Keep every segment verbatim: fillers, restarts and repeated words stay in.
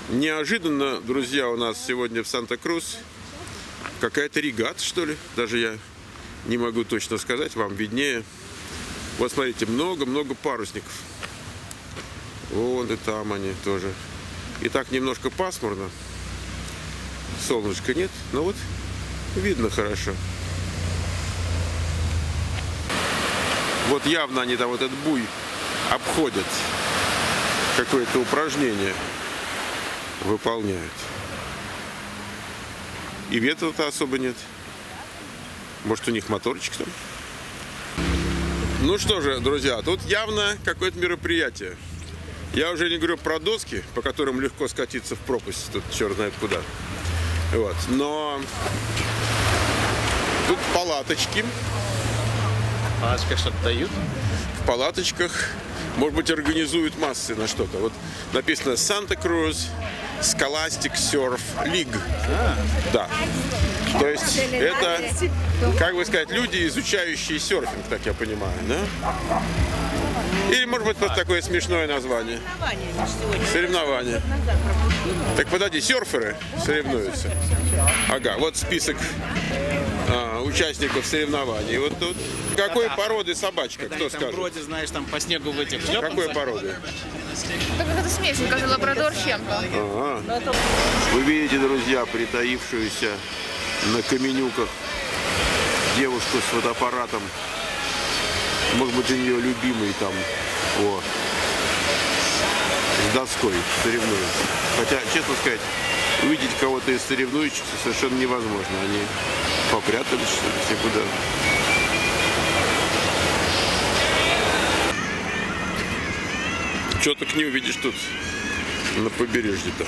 Неожиданно, друзья, у нас сегодня в Санта-Крус какая-то регата, что ли. Даже я не могу точно сказать, вам виднее. Вот смотрите, много-много парусников. Вон и там они тоже. И так немножко пасмурно. Солнышка нет, но вот видно хорошо. Вот явно они там вот этот буй обходят. Какое-то упражнение выполняют. И ветра-то особо нет. Может, у них моторчик там? Ну что же, друзья, тут явно какое-то мероприятие. Я уже не говорю про доски, по которым легко скатиться в пропасть. Тут черт знает куда. Вот. Но тут палаточки. В палаточках что-то дают? В палаточках, может быть, организуют массы на что-то. Вот написано Santa Cruz Scholastic Surf League. А. Да. То есть это, как бы сказать, люди, изучающие серфинг, так я понимаю, да? Или, может быть, просто такое смешное название. Соревнования. Так подожди, серферы соревнуются. Ага, вот список а, участников соревнований. Вот тут. Какой породы собачка, кто скажет? Вроде, знаешь, там по снегу в этих шлепанцах. Какой породы? Так это смесь, как лабрадор с чем-то. Ага. Вы видите, друзья, притаившуюся на каменюках девушку с фотоаппаратом. Может быть, у нее любимый там, о, с доской соревнуется. Хотя, честно сказать, увидеть кого-то из соревнующихся совершенно невозможно. Они попрятались, что ли, все куда. Что так не увидишь тут на побережье-то.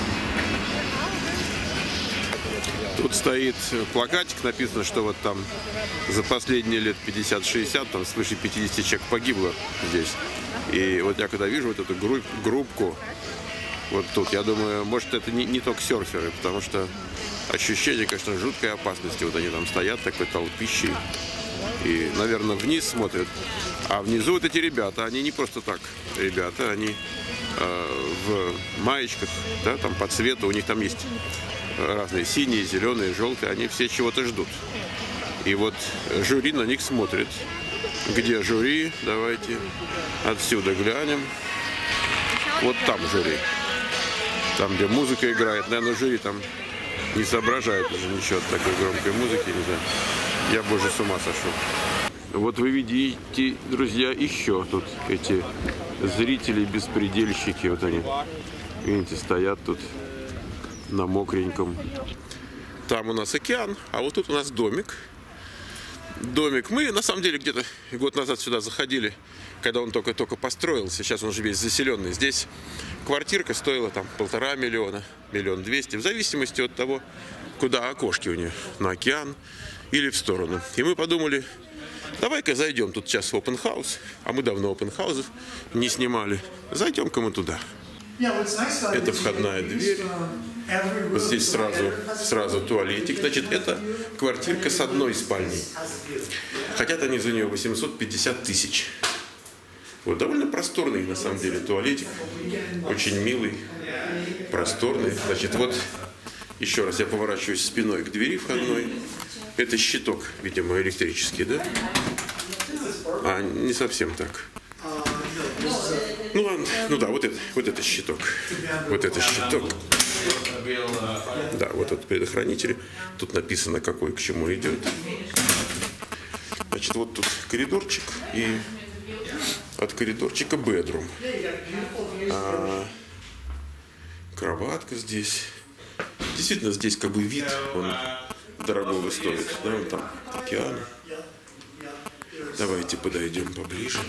Тут стоит плакатик, написано, что вот там за последние лет пятьдесят-шестьдесят, там свыше пятидесяти человек погибло здесь. И вот я когда вижу вот эту групп, группку, вот тут, я думаю, может, это не, не только серферы, потому что ощущение, конечно, жуткой опасности. Вот они там стоят такой толпищей и, наверное, вниз смотрят. А внизу вот эти ребята, они не просто так ребята, они э, в маечках, да, там по цвету, у них там есть разные синие, зеленые, желтые, они все чего-то ждут. И вот жюри на них смотрит. Где жюри? Давайте отсюда глянем. Вот там жюри. Там, где музыка играет. Наверное, жюри там не соображает уже ничего от такой громкой музыки. Не знаю. Я бы уже с ума сошел. Вот вы видите, друзья, еще тут эти зрители-беспредельщики. Вот они, видите, стоят тут на мокреньком. Там у нас океан, а вот тут у нас домик. Домик. Мы, на самом деле, где-то год назад сюда заходили, когда он только-только построился. Сейчас он уже весь заселенный. Здесь квартирка стоила там полтора миллиона, миллион двести, в зависимости от того, куда окошки у нее, на океан или в сторону. И мы подумали, давай-ка зайдем тут сейчас в open house, а мы давно open house'ов не снимали. Зайдем-ка мы туда. Это входная дверь. Вот здесь сразу, сразу туалетик. Значит, это квартирка с одной спальней. Хотят они за нее восемьсот пятьдесят тысяч. Вот довольно просторный, на самом деле, туалетик. Очень милый, просторный. Значит, вот еще раз я поворачиваюсь спиной к двери входной. Это щиток, видимо, электрический, да? А, не совсем так. Ну ладно, ну да, вот это, вот это щиток. Вот это щиток. Да, вот этот предохранитель. Тут написано, какой к чему идет. Значит, вот тут коридорчик. И от коридорчика бедрум. А, кроватка здесь. Действительно, здесь как бы вид, он дорогого стоит. Да, вон там океан. Давайте подойдем поближе.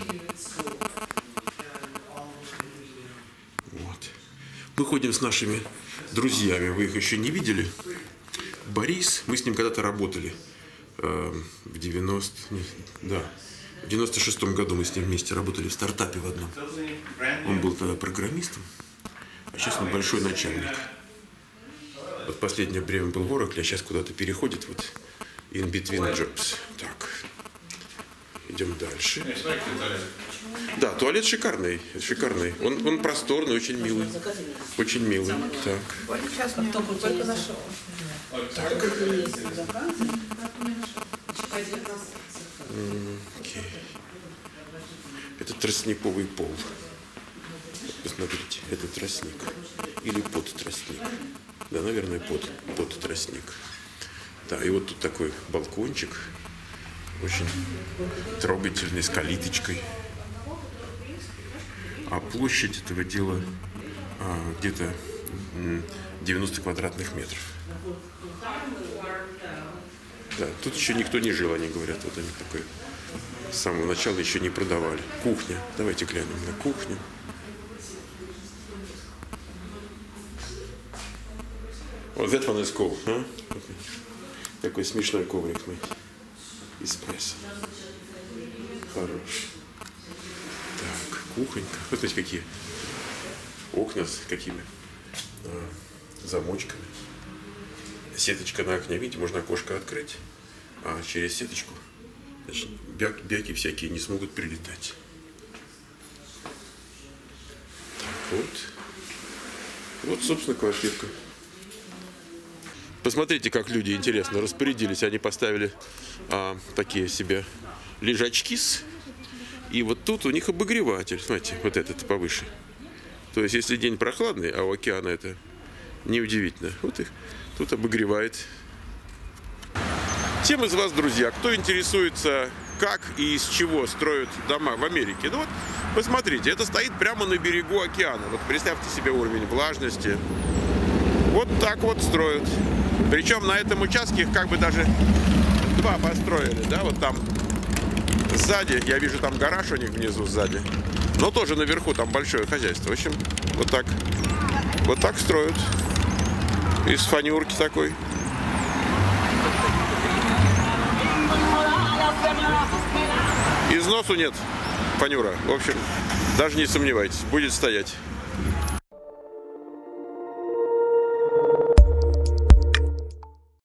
Вот. Мы ходим с нашими друзьями. Вы их еще не видели? Борис, мы с ним когда-то работали. Э, в девяностом, да, в девяносто шестом году мы с ним вместе работали в стартапе в одном. Он был тогда программистом, а сейчас он большой начальник. Вот последнее время был в Oracle, а сейчас куда-то переходит. Вот in between jobs. Так. Идем дальше. Да, туалет шикарный, шикарный. Он, он просторный, очень милый. Очень милый. Так. Сейчас мне только нашел. Так. Окей. Это тростниковый пол. Посмотрите, это тростник. Или подтростник. Да, наверное, под, подтростник. Да, и вот тут такой балкончик. Очень трогательный, с калиточкой. А площадь этого дела а, где-то девяносто квадратных метров. Да, тут еще никто не жил, они говорят. Вот они такой с самого начала еще не продавали. Кухня. Давайте глянем на кухню. Вот that one is cool, а? Такой смешной коврик, смотрите. Эспрессо. Хорош. Так, кухонька. Вот смотрите, какие окна с какими а, замочками. Сеточка на окне. Видите, можно окошко открыть, а через сеточку, значит, бяк, бяки всякие не смогут прилетать. Так, вот. Вот, собственно, квартирка. Посмотрите, как люди, интересно, распорядились. Они поставили а, такие себе лежачки. И вот тут у них обогреватель. Смотрите, вот этот повыше. То есть, если день прохладный, а у океана это неудивительно. Вот их тут обогревает. Тем из вас, друзья, кто интересуется, как и из чего строят дома в Америке, ну вот, посмотрите, это стоит прямо на берегу океана. Вот представьте себе уровень влажности. Вот так вот строят. Причем на этом участке их как бы даже два построили, да, вот там сзади, я вижу там гараж у них внизу сзади, но тоже наверху там большое хозяйство. В общем, вот так, вот так строят. Из фанюрки такой. Износу нет, фанюра. В общем, даже не сомневайтесь, будет стоять.